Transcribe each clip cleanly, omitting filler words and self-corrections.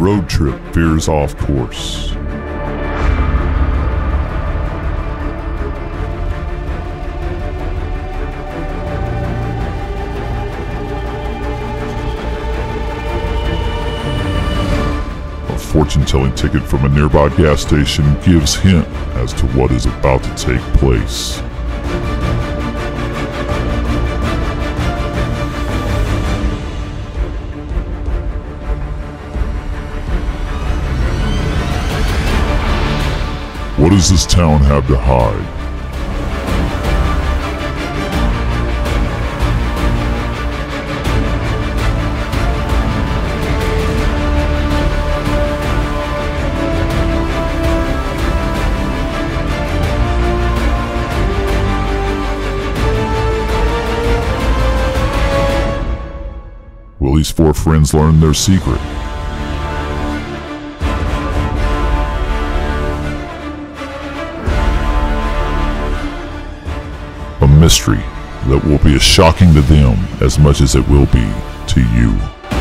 road trip veers off course. A fortune-telling ticket from a nearby gas station gives hint as to what is about to take place. What does this town have to hide? Will these four friends learn their secret? A mystery that will be as shocking to them as much as it will be to you.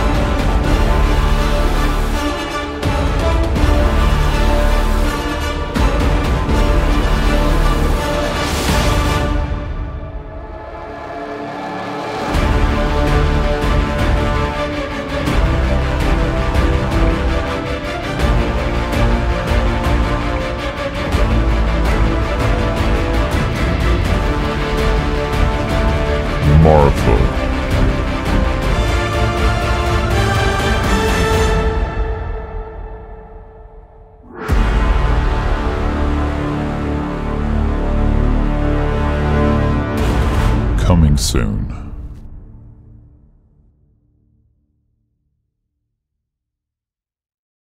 Marfa. Coming soon.